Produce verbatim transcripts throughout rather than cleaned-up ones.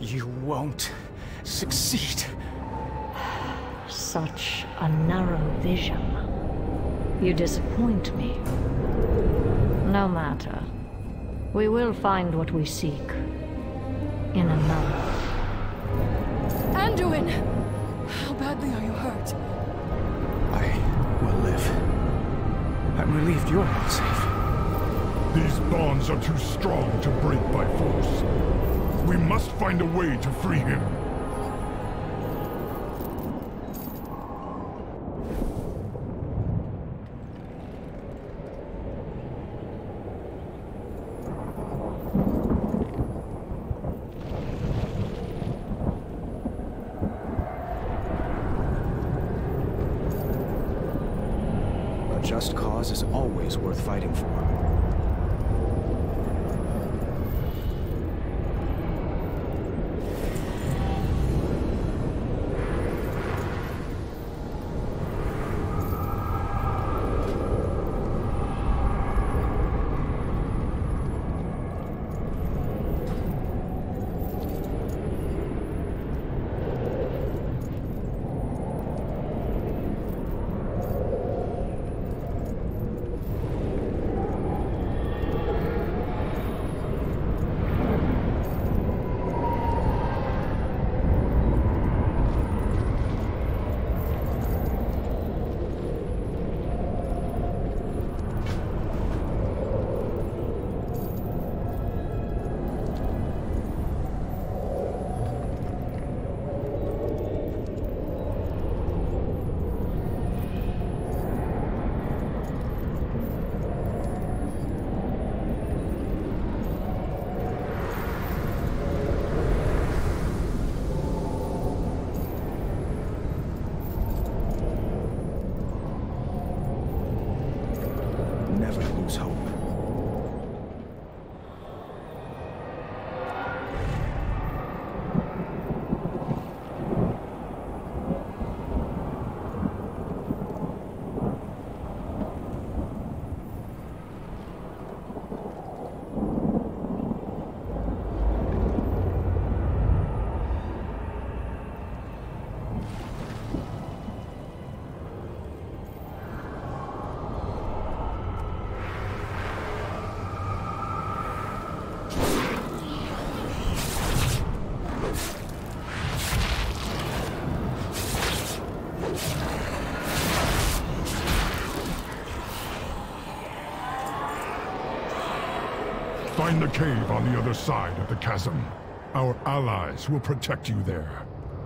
You won't succeed. Such a narrow vision. You disappoint me. No matter. We will find what we seek. In another. Anduin! How badly are you hurt? I will live. I'm relieved you're all safe. These bonds are too strong to break by force. We must find a way to free him. A just cause is always worth fighting for. Never lose hope. Find the cave on the other side of the chasm. Our allies will protect you there.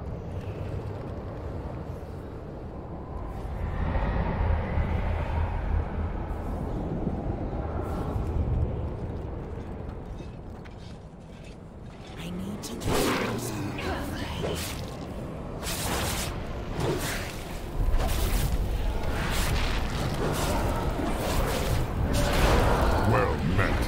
I need to get closer. Well met.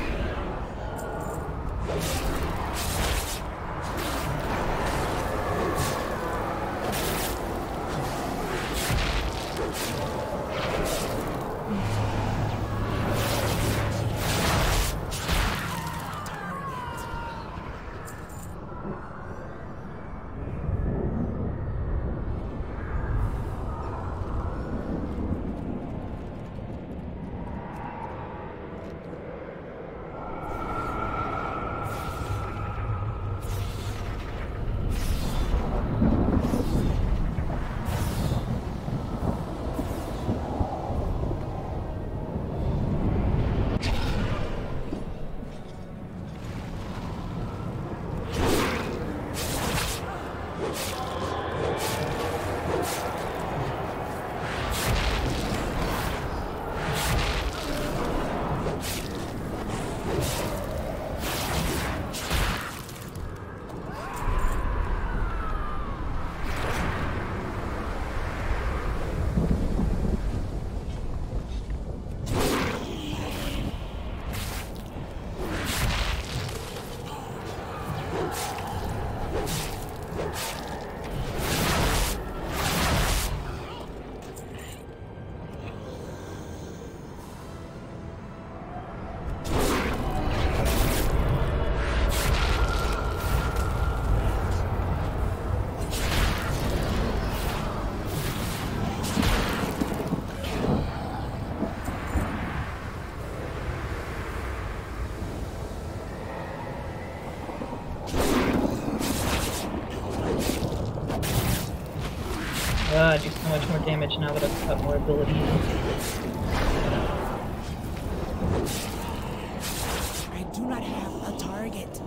so much more damage now that I've got more abilities. I do not have a target.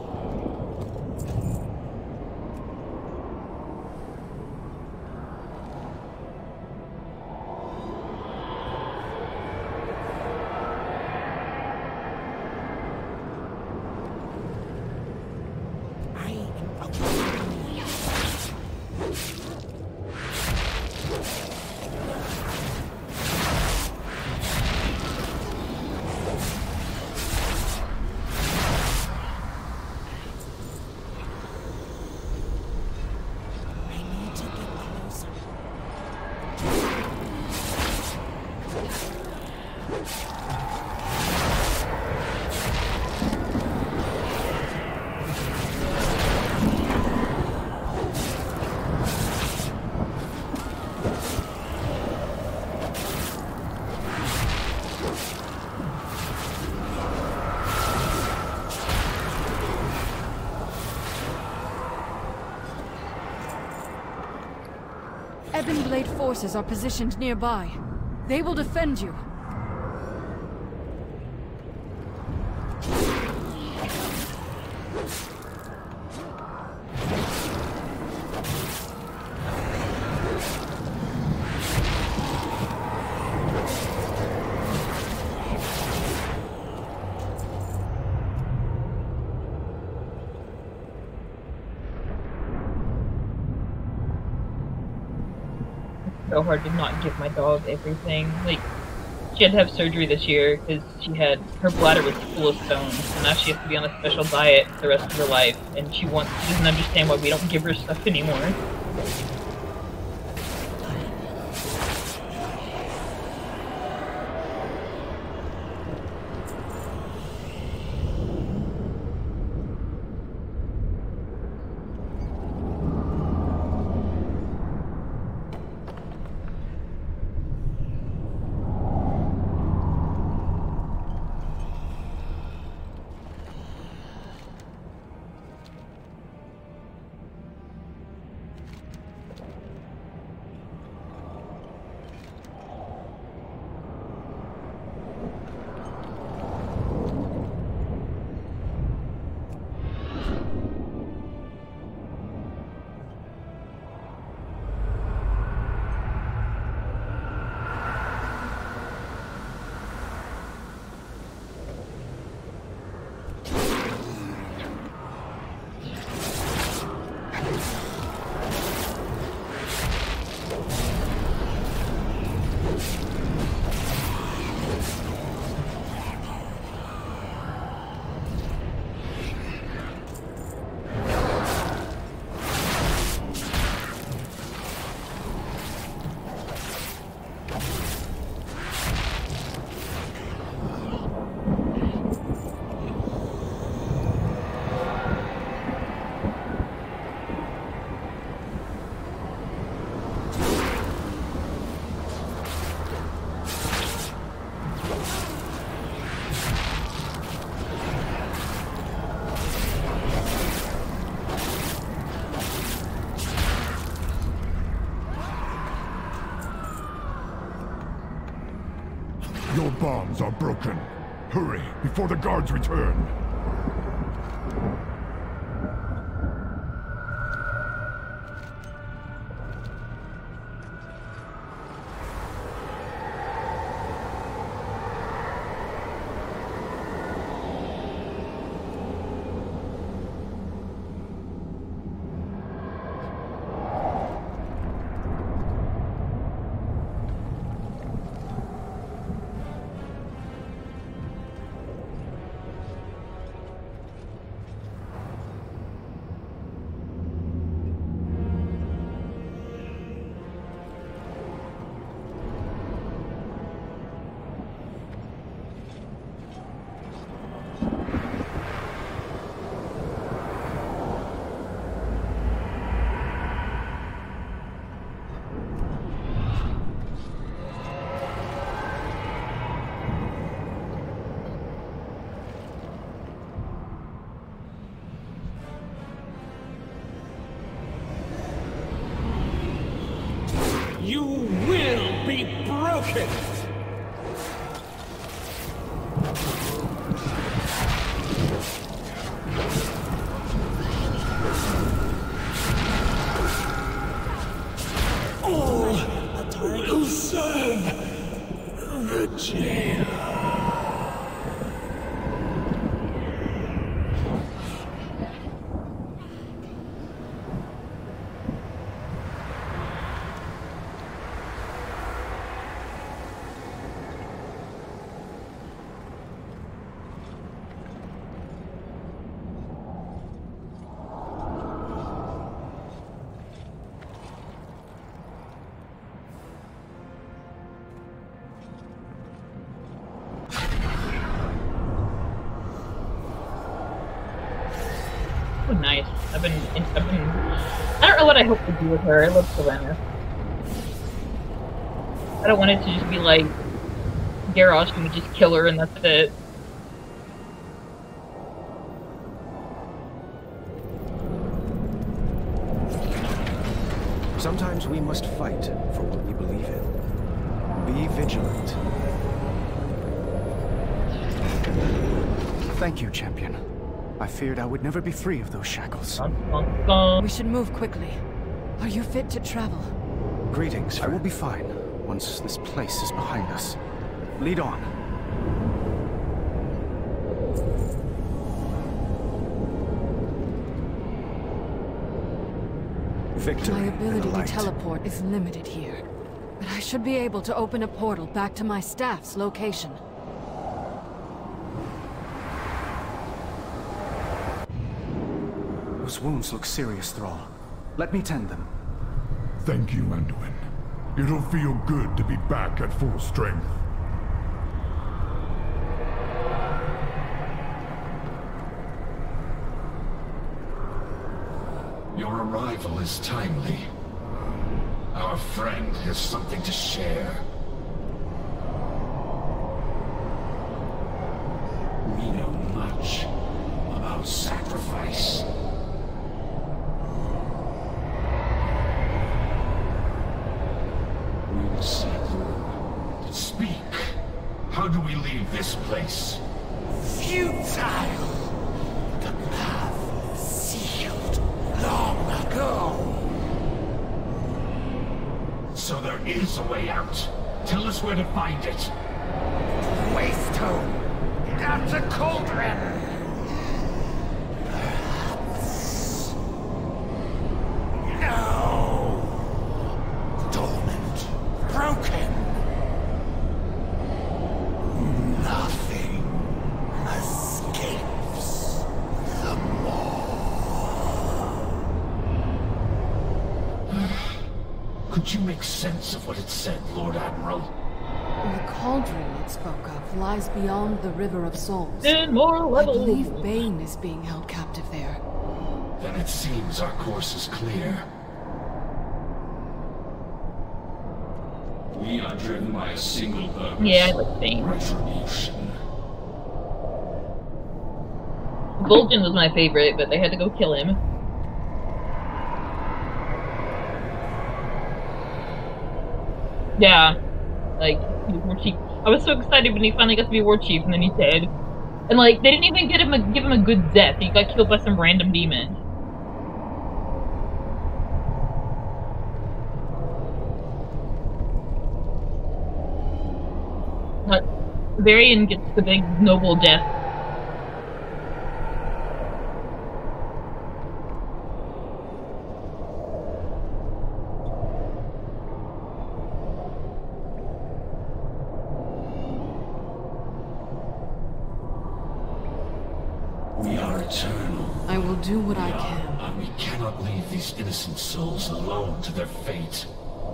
Ebon Blade forces are positioned nearby. They will defend you. So hard to not give my dog everything. Like, she had to have surgery this year because she had, her bladder was full of stones, and now she has to be on a special diet the rest of her life, and she wants, she doesn't understand why we don't give her stuff anymore. Your bombs are broken. Hurry, before the guards return. broken! A target. Will serve the jail. Oh, nice. I've been, I've been. I don't know what I hope to do with her. I love Selena. I don't want it to just be like Garrosh and we just kill her and that's it. Sometimes we must fight for what we believe in. Be vigilant. Thank you, champion. I feared I would never be free of those shackles. Dun, dun, dun. We should move quickly. Are you fit to travel? Greetings. I will be fine once this place is behind us. Lead on. Victory My in the ability to light. teleport is limited here, but I should be able to open a portal back to my staff's location. Those wounds look serious, Thrall. Let me tend them. Thank you, Anduin. It'll feel good to be back at full strength. Your arrival is timely. Our friend has something to share. We know much about sacrifice. We will see through. Speak. How do we leave this place? Futile. The path sealed long ago. So there is a way out. Tell us where to find it. Waste home. Down to Cauldron. No. Dormant. Broken. Nothing escapes the Could you make sense of what it said, Lord Admiral? The cauldron it spoke of lies beyond the River of Souls. Ten more I levels. believe Bane is being held captive there. Then it seems our course is clear. We are driven by a single purpose. Yeah, I like Bane. Retribution. Vol'jin was my favorite, but they had to go kill him. Yeah, like he was war chief. I was so excited when he finally got to be war chief, and then he's dead. And like they didn't even get him a, give him a good death. He got killed by some random demon. But Varian gets the big noble death. We are eternal. I will do what I We are, can. and we cannot leave these innocent souls alone to their fate.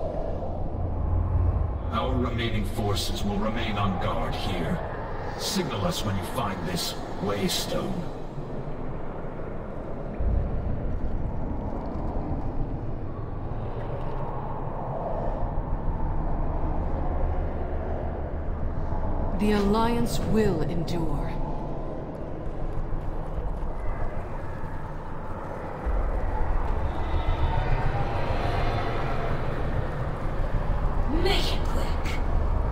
Our remaining forces will remain on guard here. Signal us when you find this waystone. The Alliance will endure. Make it quick.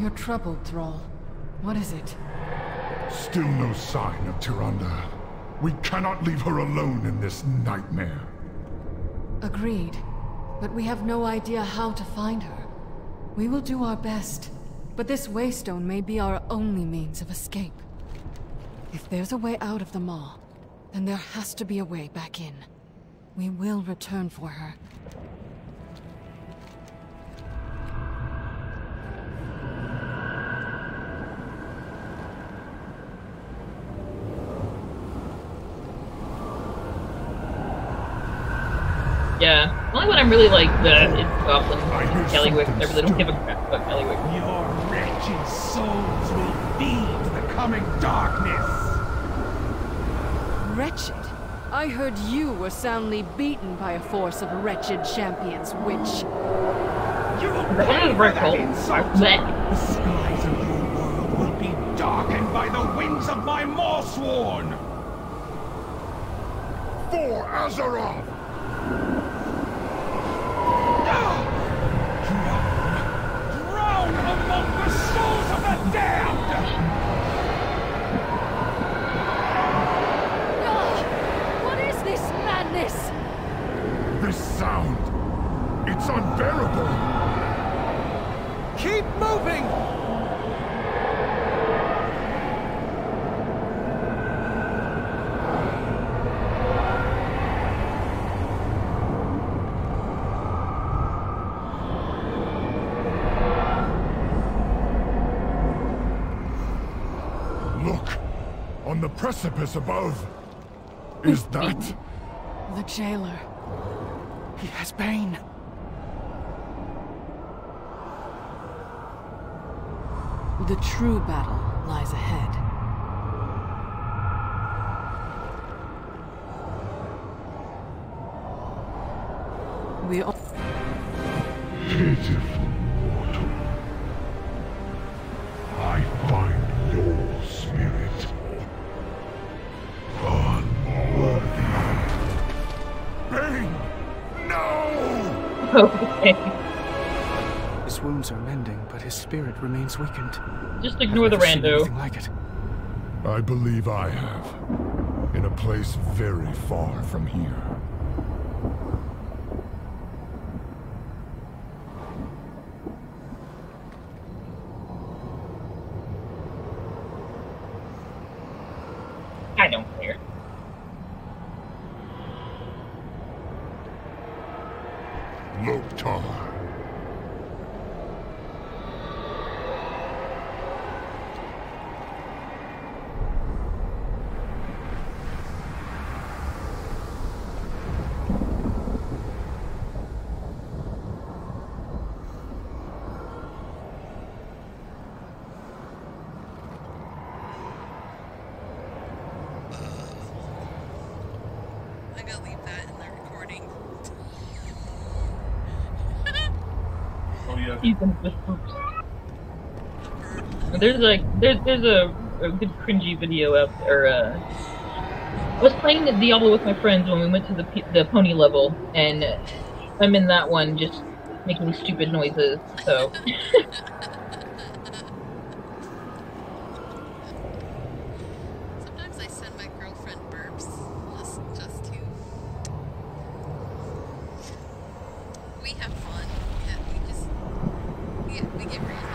You're troubled, Thrall. What is it? Still no sign of Tyrande. We cannot leave her alone in this nightmare. Agreed. But we have no idea how to find her. We will do our best, but this waystone may be our only means of escape. If there's a way out of the Maw, then there has to be a way back in. We will return for her. Yeah, only when I'm really like the it's goblins and Kellywick. I really don't give a crap about Kellywick. Your wretched souls will feed the coming darkness. Wretched? I heard you were soundly beaten by a force of wretched champions, witch. You will That one is very cool. insult. Blech. The skies of your world will be darkened by the wings of my Morsworn. For Azeroth! Drown among the souls of the damned! Ah! What is this madness? This sound! It's unbearable! Keep moving! Look! On the precipice above! Is that... The jailer. He has Bane. The true battle lies ahead. We all... Pitiful mortal. I find your spirit unworthy. Bane! No! Okay. His wounds are mending, but his spirit remains weakened. Just ignore the I've never seen rando. anything like it. I believe I have. In a place very far from here. I don't care. Loktar. I gotta leave that in the recording. Seasons with poops. There's like there's there's a, a good cringy video out there. Uh, I was playing the Diablo with my friends when we went to the p the pony level, and I'm in that one just making stupid noises. So. Sometimes I send my girlfriend burps just, just to. We have fun. Yeah, we just. Yeah, we get random.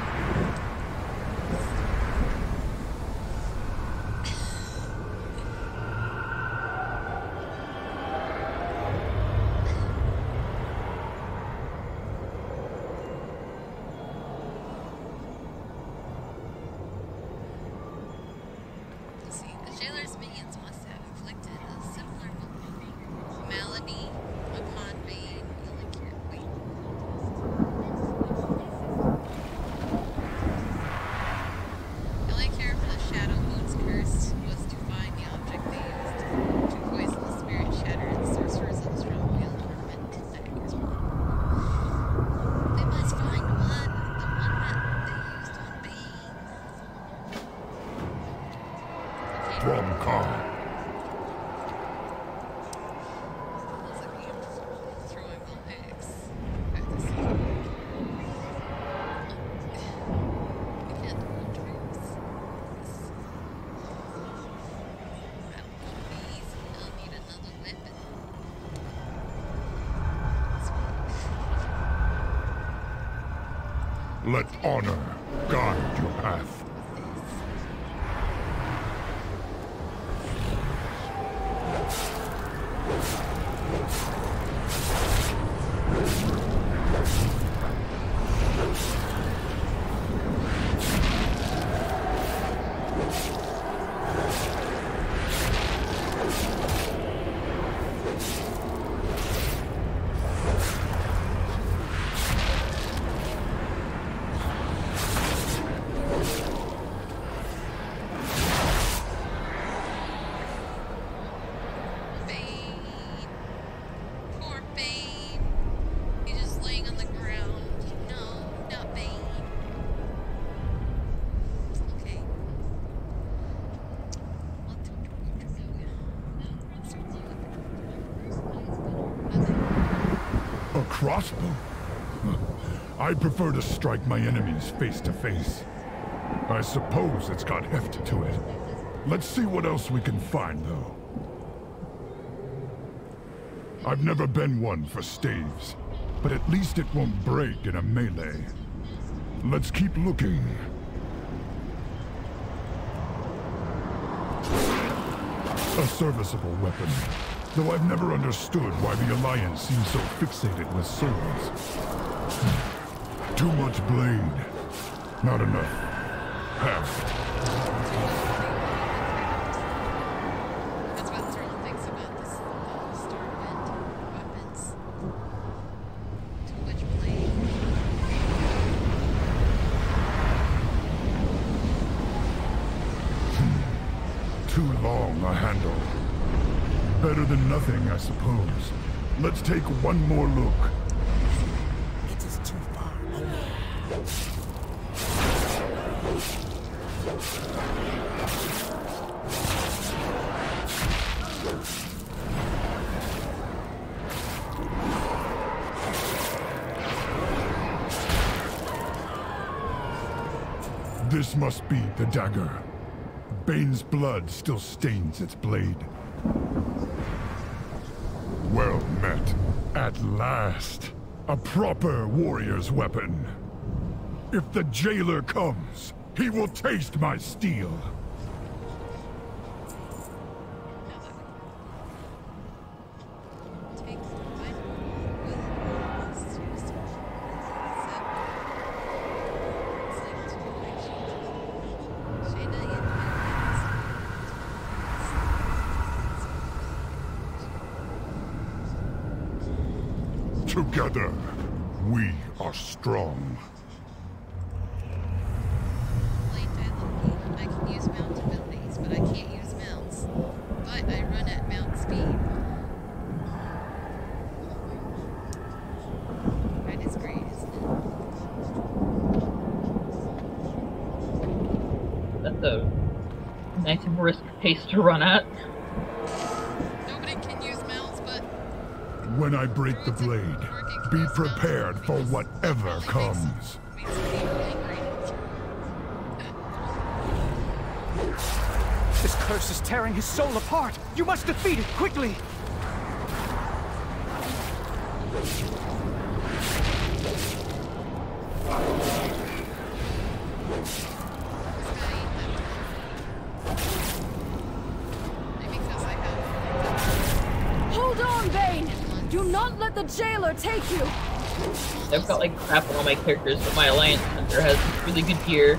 Let honor guide your path. Crossbow? I prefer to strike my enemies face to face. I suppose it's got heft to it. Let's see what else we can find, though. I've never been one for staves, but at least it won't break in a melee. Let's keep looking. A serviceable weapon. Though I've never understood why the Alliance seems so fixated with swords. Too much blade. Not enough heft. That's what Throne thinks about this uh, Starwind weapons. Too much blade. Too long a handle. Better than nothing, I suppose. Let's take one more look. It is too far away. This must be the dagger. Bane's blood still stains its blade. Well met. At last. A proper warrior's weapon. If the jailer comes, he will taste my steel. Together, we are strong. I can use mount abilities, but I can't use mounts. But I run at mount speed. That is great, isn't it? That's a nice brisk pace to run at. When I break the blade, be prepared for whatever comes. This curse is tearing his soul apart. You must defeat it quickly. Hold on, Bane! Do not let the jailer take you! I've got like crap on all my characters, but my Alliance Hunter has really good gear.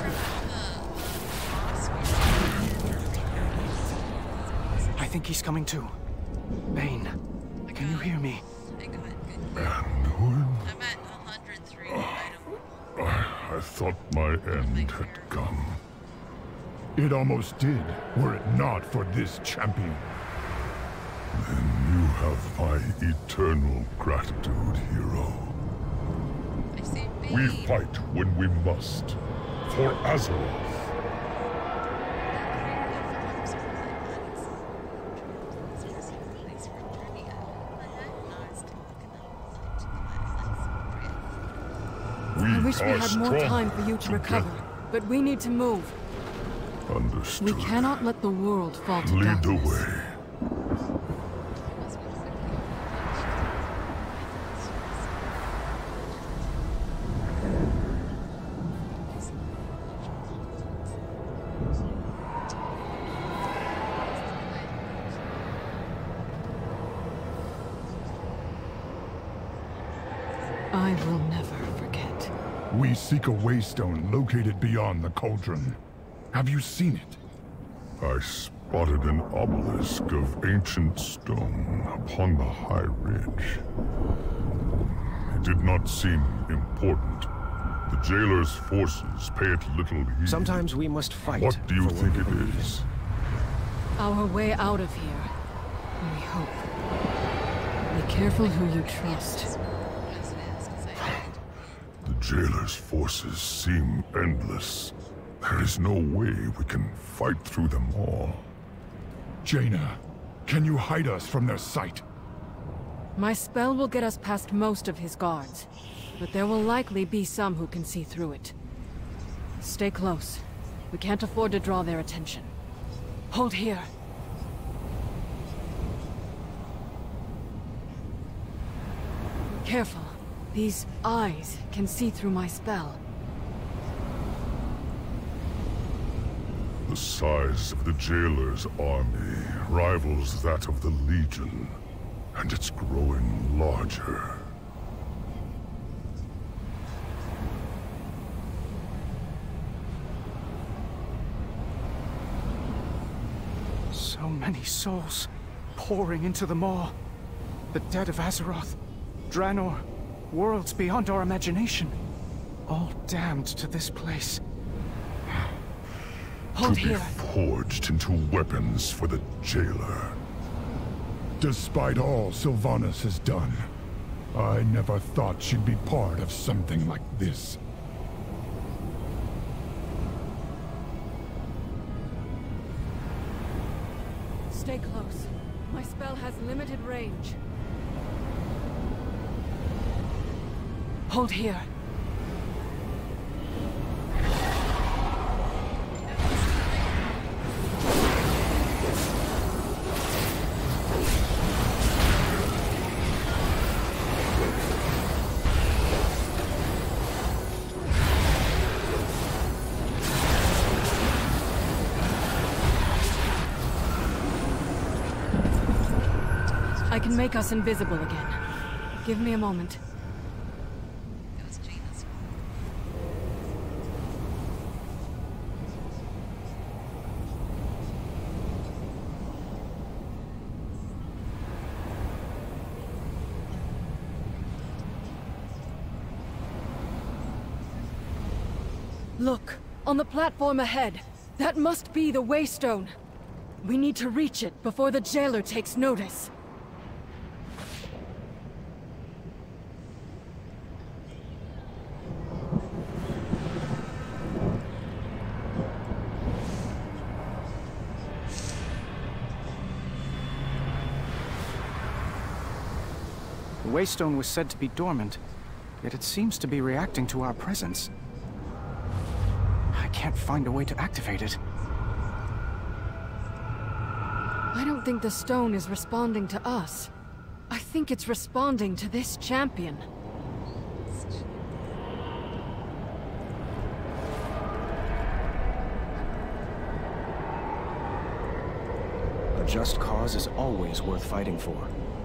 I think he's coming too. Bane, can you hear me? I got good gear. I'm at one hundred three. I don't... I thought my end had come. It almost did, were it not for this champion. Then you have my eternal gratitude, hero. I see Bane. We fight when we must. For Azeroth. I wish we had more time for you to recover, but we need to move. Understood. We cannot let the world fall to Lead darkness. the way. I will never forget. We seek a waystone located beyond the cauldron. Have you seen it? I spotted an obelisk of ancient stone upon the high ridge. It did not seem important. The jailer's forces pay it little heed. Sometimes we must fight. What do you for think what we it believe in. is? Our way out of here. We hope. Be careful who you trust. The jailer's forces seem endless. There is no way we can fight through them all. Jaina, can you hide us from their sight? My spell will get us past most of his guards, but there will likely be some who can see through it. Stay close. We can't afford to draw their attention. Hold here. Careful. These eyes can see through my spell. The size of the jailer's army rivals that of the Legion, and it's growing larger. So many souls pouring into the maw. The dead of Azeroth, Draenor, worlds beyond our imagination. All damned to this place. Hold to be here. forged into weapons for the jailer. Despite all Sylvanas has done, I never thought she'd be part of something like this. Stay close. My spell has limited range. Hold here. I can make us invisible again. Give me a moment. It was Jaina's fault. Look, on the platform ahead. That must be the Waystone. We need to reach it before the jailer takes notice. The Waystone was said to be dormant, yet it seems to be reacting to our presence. I can't find a way to activate it. I don't think the stone is responding to us. I think it's responding to this champion. A just cause is always worth fighting for.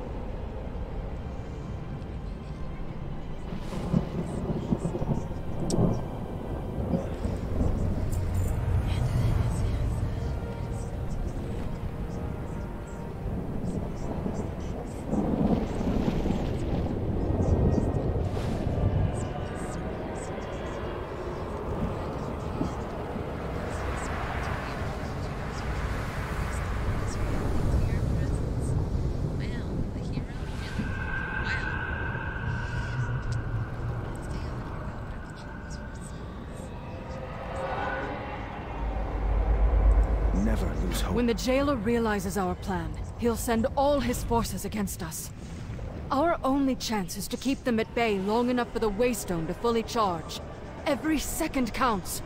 Never lose hope. When the jailer realizes our plan, he'll send all his forces against us. Our only chance is to keep them at bay long enough for the Waystone to fully charge. Every second counts.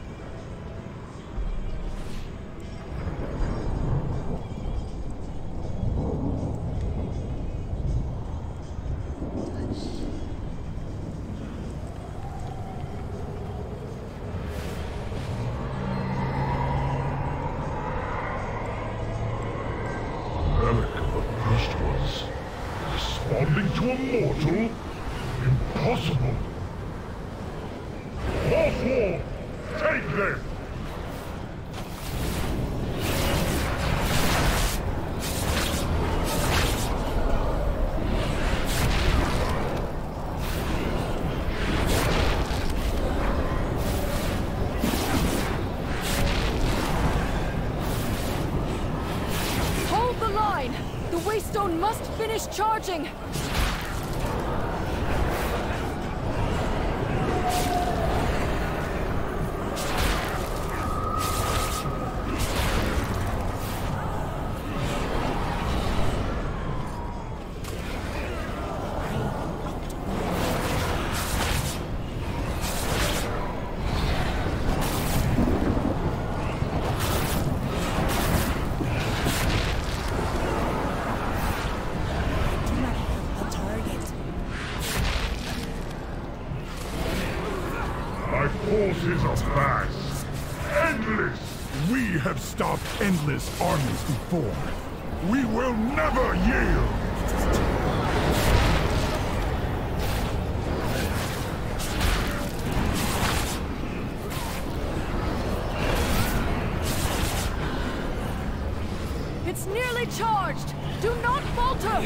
Relic of the priest was responding to a mortal? Impossible! swarm! Take them! Hold the line! The Waystone must finish charging! Forces are vast, endless. We have stopped endless armies before. We will never yield. It's nearly charged! Do not falter!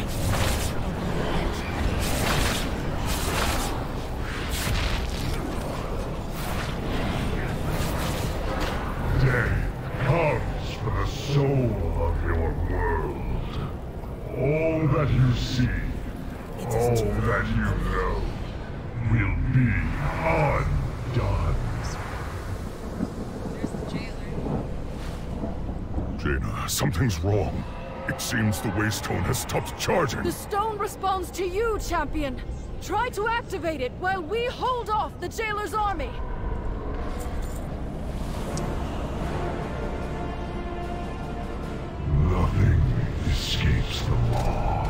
Comes for the soul of your world. All that you see, all that you know, will be undone. There's the jailer. Jaina, something's wrong. It seems the Waystone has stopped charging. The stone responds to you, champion! Try to activate it while we hold off the jailer's army! Nothing escapes the law.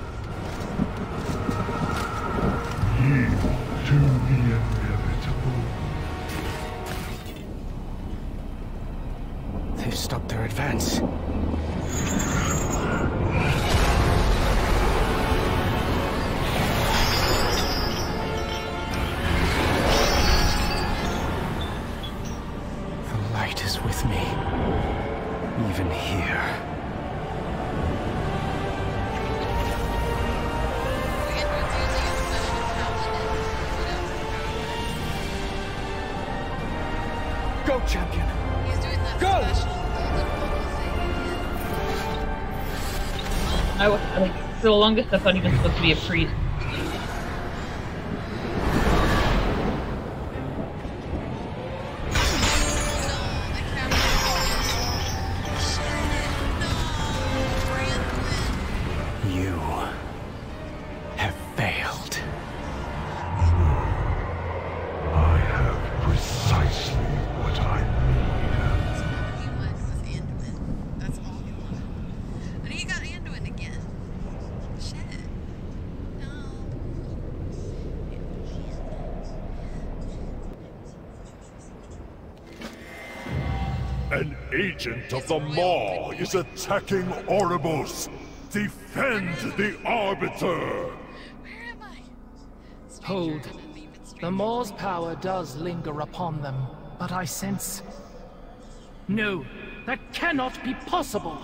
Yield to the inevitable. They've stopped their advance. The light is with me, even here. Go, champion! He's doing that Go! special golden bubble thing. I was like, for the longest I thought he was supposed to be a priest. You have failed. I have precisely what I That's all he wanted was Anduin. That's all he wanted. And he got Anduin again. Shit. No. An agent of the Maw is attacking Oribos. Defend the Arbiter! Where am I? Stranger Hold. and an even The stranger. Maw's power does linger upon them, but I sense... No, that cannot be possible!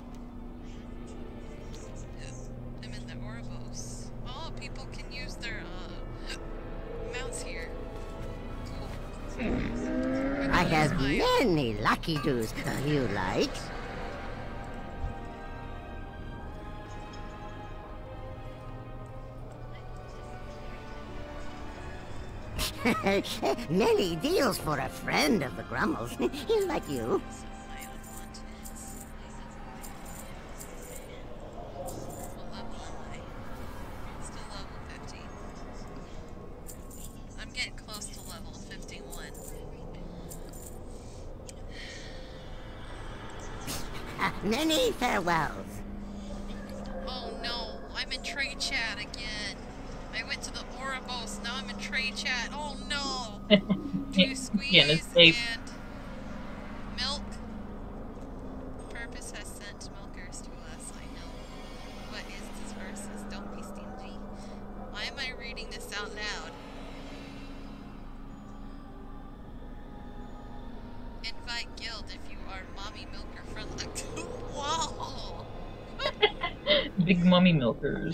I'm in the Oribos. Oh, people can use their, uh, mounts here. Cool. I have many lucky doos you like. Many deals for a friend of the Grummels, like you. My own wanteds. What level am I? Still level fifty. I'm getting close to level fifty-one. Many farewells. Oh no, I'm in trade chat again. I went to the Oribos, now I'm in trade chat. Oh no! Two squeeze Again, it's safe. and milk. Purpose has sent milkers to us, I know. What is this versus? Don't be stingy. Why am I reading this out loud? invite guild if you are mommy milker friendly. Whoa! Big mummy milkers.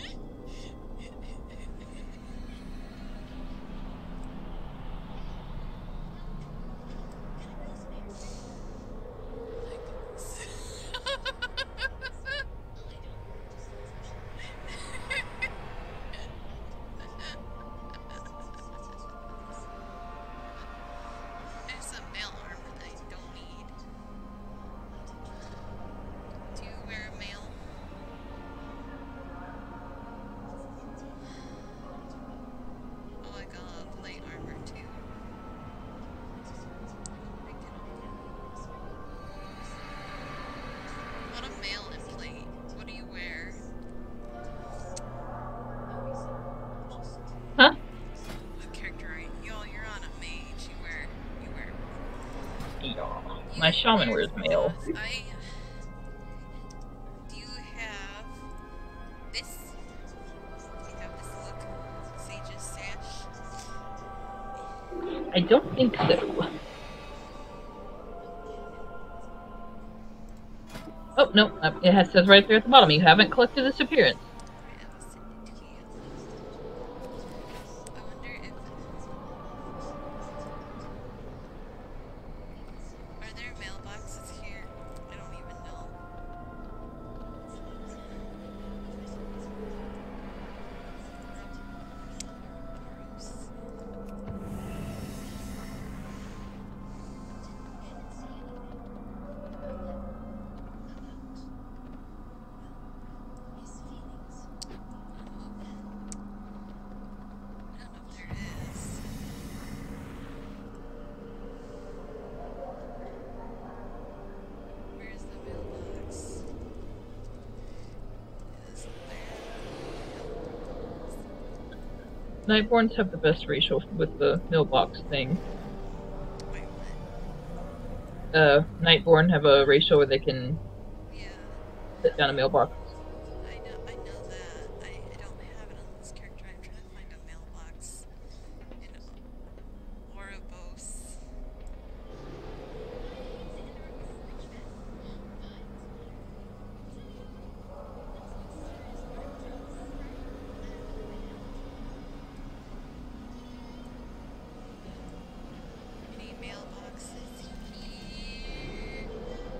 There's some mail armor that I don't need. Do you wear a mail? Oh, I got plate armor too. What a mail and plate. What do you wear? Huh? What character are you? Yo, you're on a mage. You wear, you wear. Yeah. My shaman wears mail. I. Do you have this? Do you have this look? Sage's sash? I don't think so. Oh, no. uh, It has, says right there at the bottom, you haven't collected this appearance. I'll send it to you. I wonder if. Are there mailboxes here? I don't even know. Gross. I don't know if there is. Where's the mailbox? Is there? Nightborns have the best ratio with the mailbox thing. Wait, what? Uh, Nightborn have a ratio where they can Yeah, set down a mailbox. I know, I know that. I, I don't have it on this character. I'm trying to find a mailbox in Ouroboros. Any mailboxes here?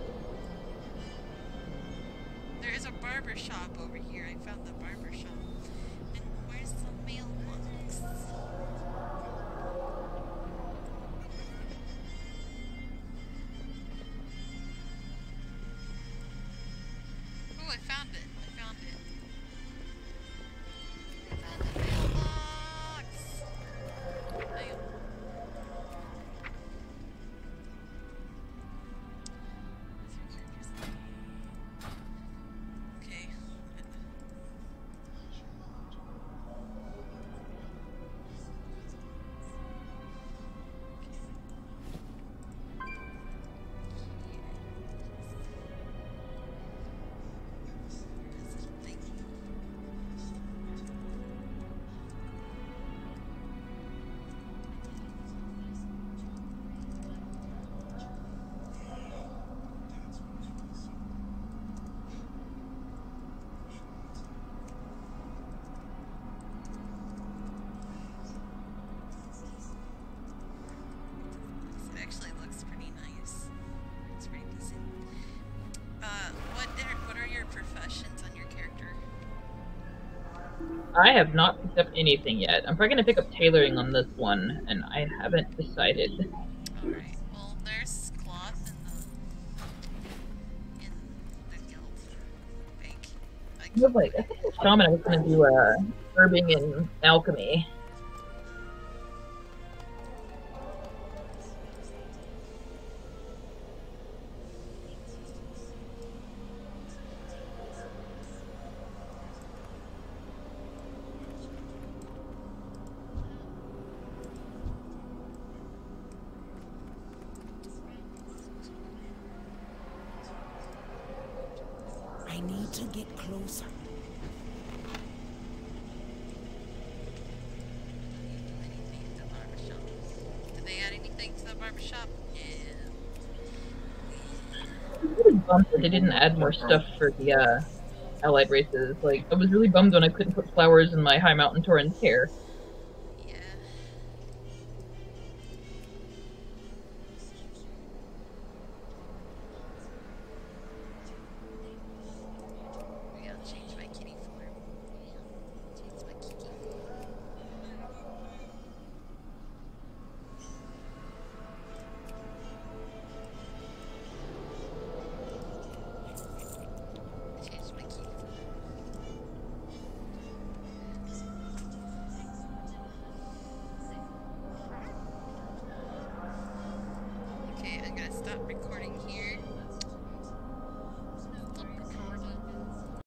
There is a barber shop over here. I found the barber shop. And where's the mailbox? Oh, I found it. I found it. I found the mailbox. Mail. Okay. It actually looks pretty nice. It's pretty decent. Uh, what are, what are your professions on your character? I have not picked up anything yet. I'm probably gonna pick up tailoring on this one, and I haven't decided. Alright, well, there's cloth in the, in the guild bank. I I was like, I think the shaman I was gonna do uh, herbing and alchemy. I need to get closer. anything to the barbershop. Did they add anything to the barbershop? Yeah. bummed that they didn't add more stuff for the uh, allied races. Like, I was really bummed when I couldn't put flowers in my High Mountain Tauren's hair. Yeah. Maybe I'll change my kitty form. Change my kitty. Change my kitty form. Okay, I'm gonna stop recording.